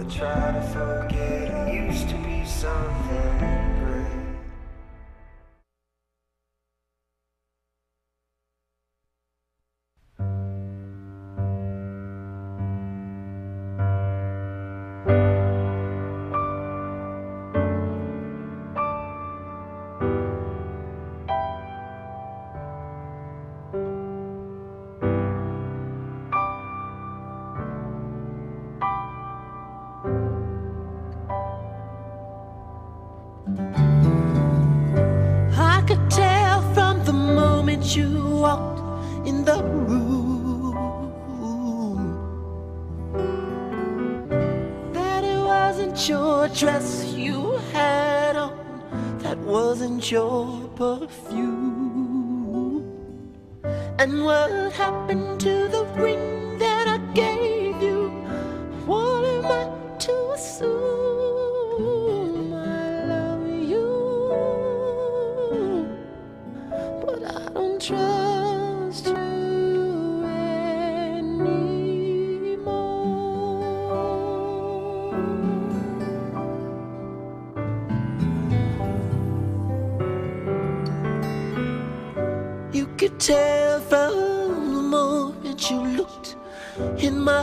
try to forget I used to be something great. I could tell from the moment you walked in the room that it wasn't your dress you had on, that wasn't your perfume. And what happened to the ring that I gave you? What am I to assume? I love you, but I don't trust you anymore. You could tell from the moment you looked in my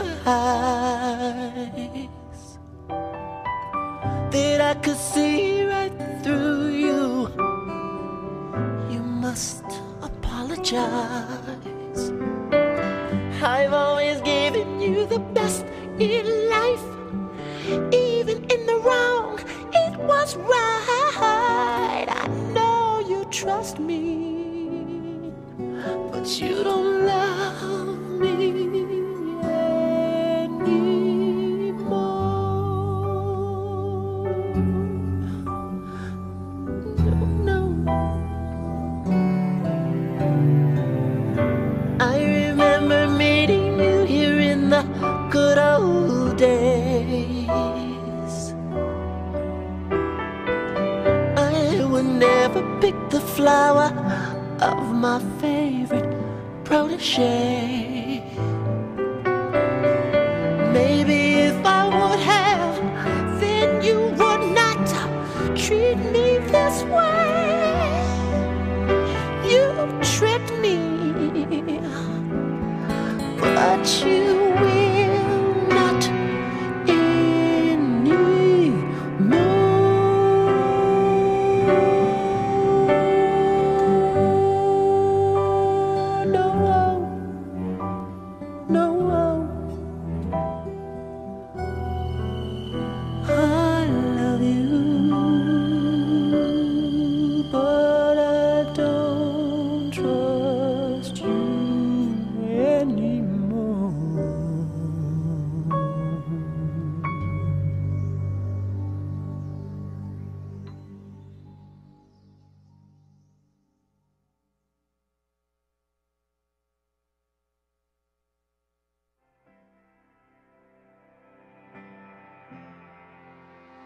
eyes that I could see right through you. You must apologize. I've always given you the best in life. Even in the wrong, it was right. I know you trust me, but you don't love me anymore. No, no. I remember meeting you here in the good old days. I would never pick the flower of my favorite protege. Maybe if I would have, then you would not treat me this way.